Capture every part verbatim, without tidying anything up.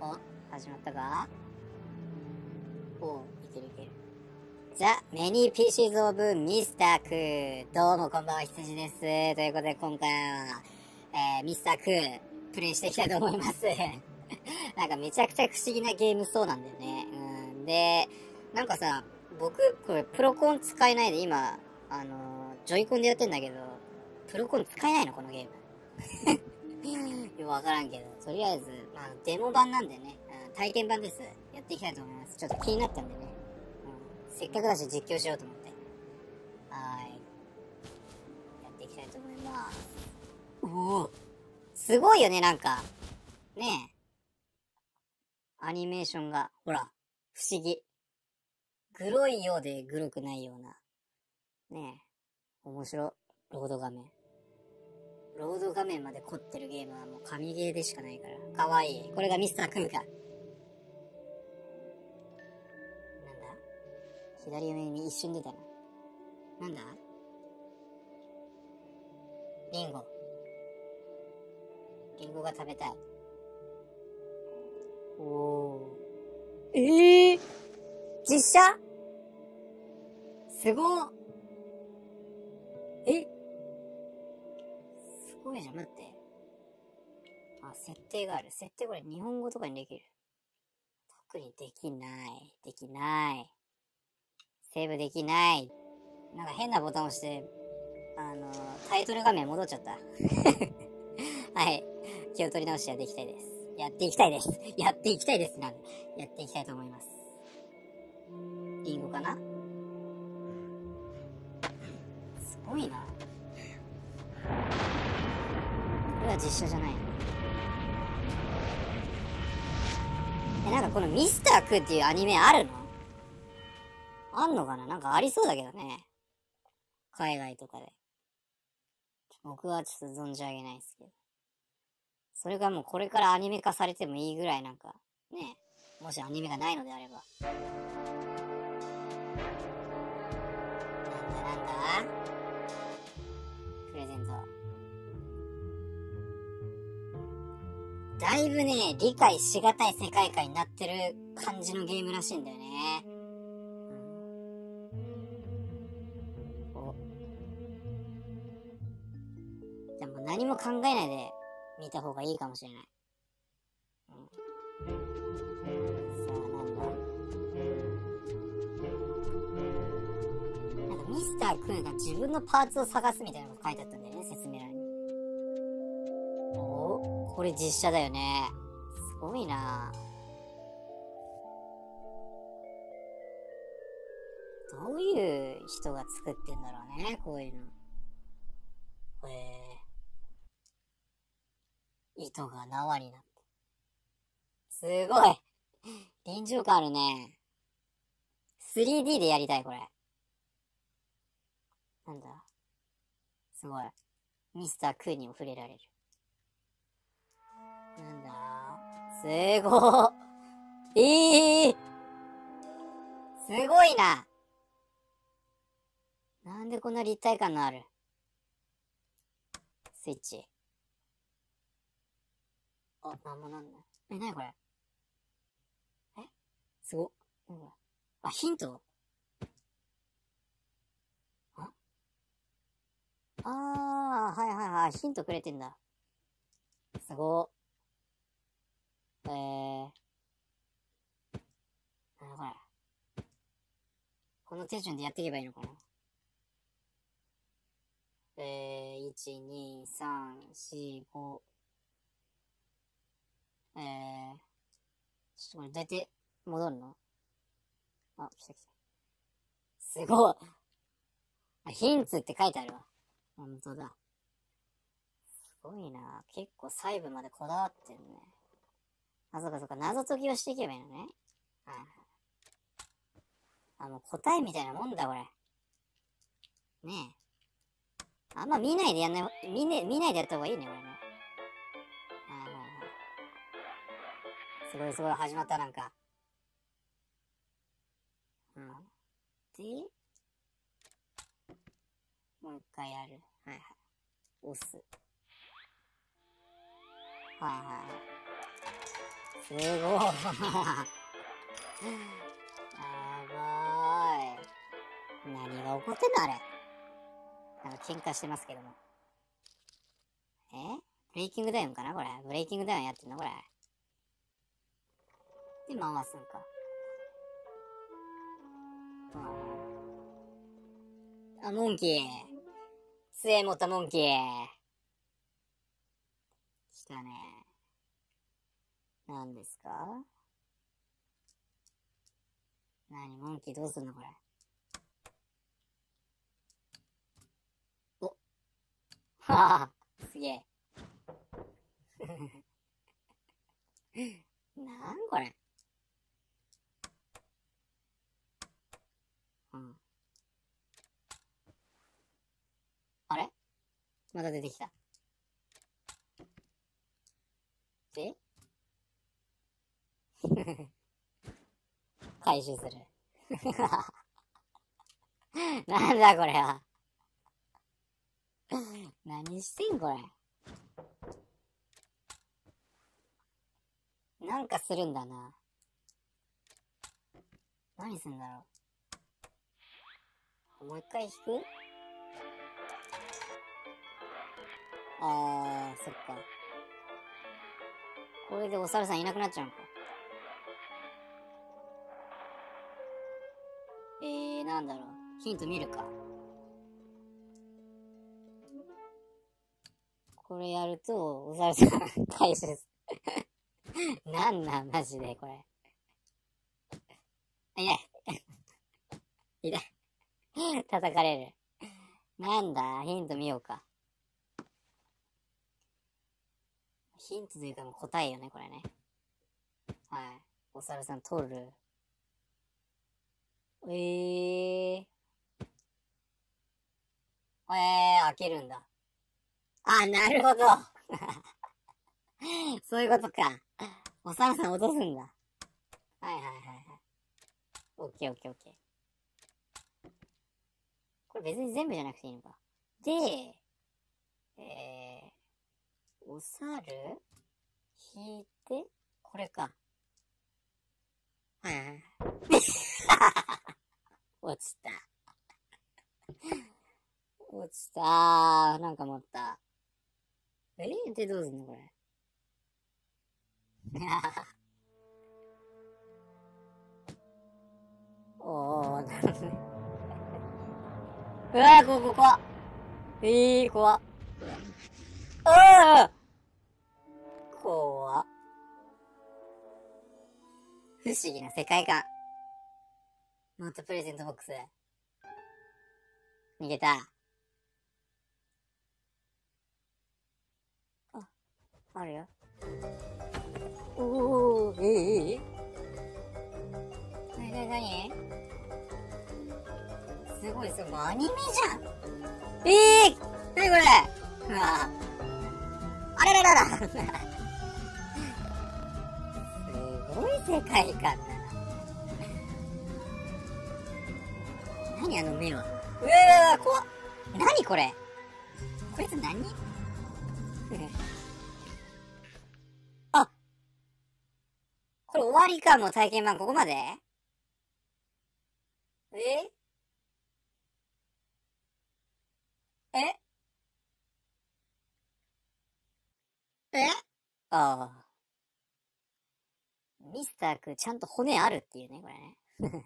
お、始まったか？おう、いけるいける。じゃ、メニーピーシーズオブミスターク。どうもこんばんは、羊です。ということで今回は、えー、ミスターク、プレイしていきたいと思います。なんかめちゃくちゃ不思議なゲームそうなんだよね。うん。で、なんかさ、僕、これプロコン使えないで今、あのー、ジョイコンでやってんだけど、プロコン使えないのこのゲーム。よくわからんけど、とりあえず、まあ、デモ版なんでね、うん、体験版です。やっていきたいと思います。ちょっと気になったんでね。うん、せっかくだし実況しようと思って。はーい。やっていきたいと思います。おお、すごいよね、なんか。ねえ。アニメーションが、ほら、不思議。グロいようでグロくないような。ねえ。面白。ロード画面。ロード画面まで凝ってるゲームはもう神ゲーでしかないから。かわいい。これがミスタークーか。なんだ？左上に一瞬出たな。なんだ？リンゴ。リンゴが食べたい。おー。ええー、実写？すごっ。え？すごいじゃん、待って。あ、設定がある。設定これ日本語とかにできる。特にできない。できない。セーブできない。なんか変なボタンを押して、あのー、タイトル画面戻っちゃった。はい。気を取り直してやっていきたいです。やっていきたいです。やっていきたいですなんで。やっていきたいと思います。リンゴかな？すごいな。これは実写じゃない。え、なんかこのミスタークっていうアニメあるの？あんのかな？なんかありそうだけどね。海外とかで。僕はちょっと存じ上げないですけど。それがもうこれからアニメ化されてもいいぐらいなんか、ね。もしアニメがないのであれば。なんだなんだ？プレゼント。だいぶね、理解しがたい世界観になってる感じのゲームらしいんだよね。うん、お。じゃあもう何も考えないで見た方がいいかもしれない。うん、さあ、なんだ？なんかミスター・クーが自分のパーツを探すみたいなこと書いてあったんだよね、説明欄に。お、これ実写だよね。すごいな。どういう人が作ってんだろうね、こういうの。へえ。糸が縄になって。すごい臨場感あるね。スリーディー でやりたい、これ。なんだ？すごい。ミスター・クーにも触れられる。なんだ？すごー。ええー、すごいな。なんでこんな立体感のあるスイッチ。あ、なんもなんだ。え、なにこれ？え、すごっ。なんだ？あ、ヒント？ああー、はいはいはい。ヒントくれてんだ。すごっ。えー。なんだこれ。この手順でやっていけばいいのかな？えー、いち、に、さん、し、ご。えー、ちょっとこれどうやって戻るの？あ、来た来た。すごい。あ、ヒンツって書いてあるわ。ほんとだ。すごいな。結構細部までこだわってるね。あ、そうかそうか。謎解きをしていけばいいのね。はいはい。あ、もう答えみたいなもんだ、これ。ねえ。あんま見ないでやんない、見ね、見ないでやった方がいいね、これね。はいはいはい。すごいすごい、始まった、なんか。うん。で、もう一回やる。はいはい。押す。はいはいはい。 すごい。やばーい。何が起こってんのあれ。なんか喧嘩してますけども。えブレイキングダウンかなこれ。ブレイキングダウンやってんのこれ。で、回すんか。あ、モンキー。杖持ったモンキー。来たね。何ですか？何モンキーどうすんのこれ。おはあ、すげえ。なんこれ。うん。あれまた出てきた。で回収する。なんだこれは。何してんこれ。なんかするんだな。何すんだろう。もう一回引く？あー、そっか。これでお猿さんいなくなっちゃうのか。えー、なんだろう。ヒント見るか。これやると、お猿さん回収する。なんなん、マジで、これ。いや。いや。叩かれる。なんだ、ヒント見ようか。ヒントというかもう答えよね、これね。はい。お猿さん取る。えー。えー、開けるんだ。あ、なるほど。そういうことか。お猿さん落とすんだ。はいはいはいはい。オッケーオッケーオッケー。これ別に全部じゃなくていいのか。で、えー、お猿引いて、これか。はいはいはい。落ちた。落ちたー。なんか持った。えー、でどうすんのこれ。おー、なるほどね。うわー、ここ、ここ。えー、怖っ。あー怖っ。不思議な世界観。ノートプレゼントボックス。逃げた。あ、あるよ。おー、えー、えー、なになになにすごいすごい。アニメじゃん。えー、なにこれ。うわあらららら。すごい世界観だな。何あの目は。うわー、怖っ。何これ。こいつ何あ、これ終わりか、もう体験版ここまで。えええああ。ミスターくんちゃんと骨あるっていうね、これね。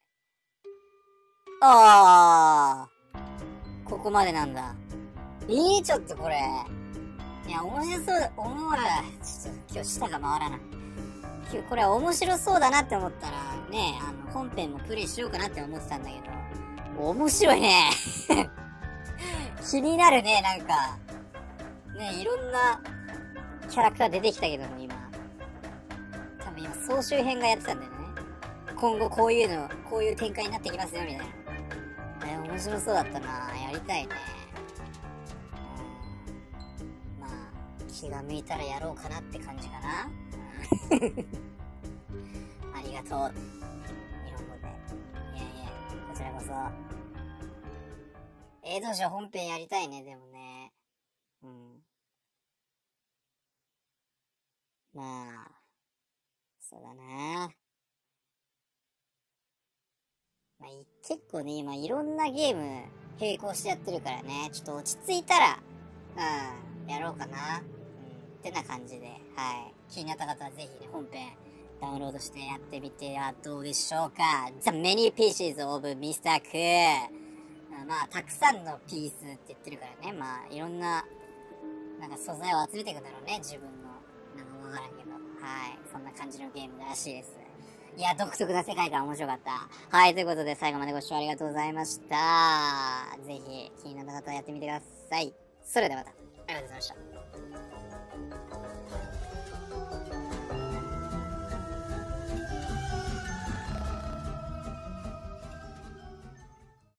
ああ。ここまでなんだ。えー、ちょっとこれ。いや、面白そう、おもろい。ちょっと今日舌が回らない。今日これ面白そうだなって思ったら、ね、あの、本編もプレイしようかなって思ってたんだけど、面白いね。気になるね、なんか。ね、いろんなキャラクター出てきたけども、今。多分今、総集編がやってたんだよね。今後こういうの、こういう展開になってきますよ、みたいな。え、面白そうだったな。やりたいね。うん、まあ、気が向いたらやろうかなって感じかな。ありがとう。日本語で。いやいや、こちらこそ。えー、どうしよう、本編やりたいね、でもね。うん。まあ、 そうだな。まあ、結構ね、今いろんなゲーム並行してやってるからね、ちょっと落ち着いたら、うん、やろうかな。うん、ってな感じで、はい。気になった方はぜひね、本編ダウンロードしてやってみてはどうでしょうか。The Many Pieces of ミスター K。まあ、たくさんのピースって言ってるからね、まあ、いろんな、なんか素材を集めていくんだろうね、自分の。なんかわからんけど。はい。そんな感じのゲームらしいです。いや、独特な世界観面白かった。はい、ということで最後までご視聴ありがとうございました。ぜひ、気になった方はやってみてください。それではまた。ありがとうございました。